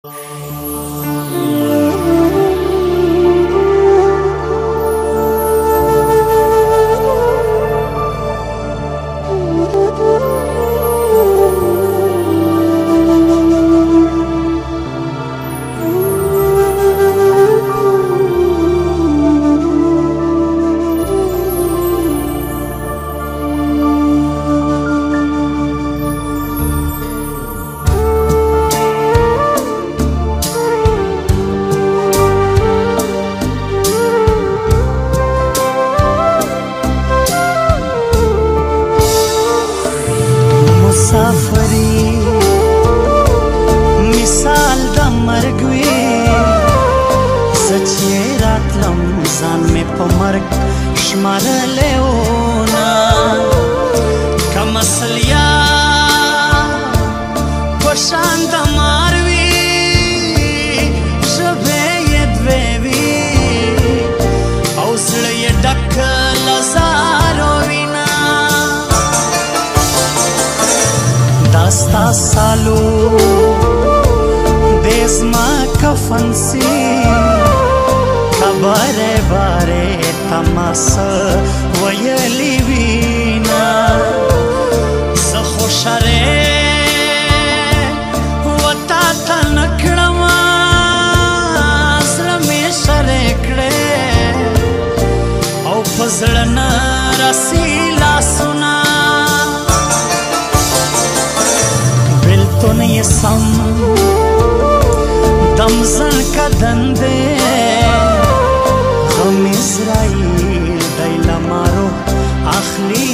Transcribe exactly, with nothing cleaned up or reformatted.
مسافری مثال د مرګ وي سچې راتلم ځان مې په مرګ شمارلی وونه که مسلیا په شان د مار وي ژبې یې دوې وي او زړه یې ډک له زارو وینه داستا سالو دیس ما کفن سی خبره باره تماس ویلی وینا زخوشره وطا تا نکڑما زلمی شره کڑه او پزړن رسی لاسونا بلتون یہ سم دمزن کا دندے غم اسرائیل دیل مارو اخلی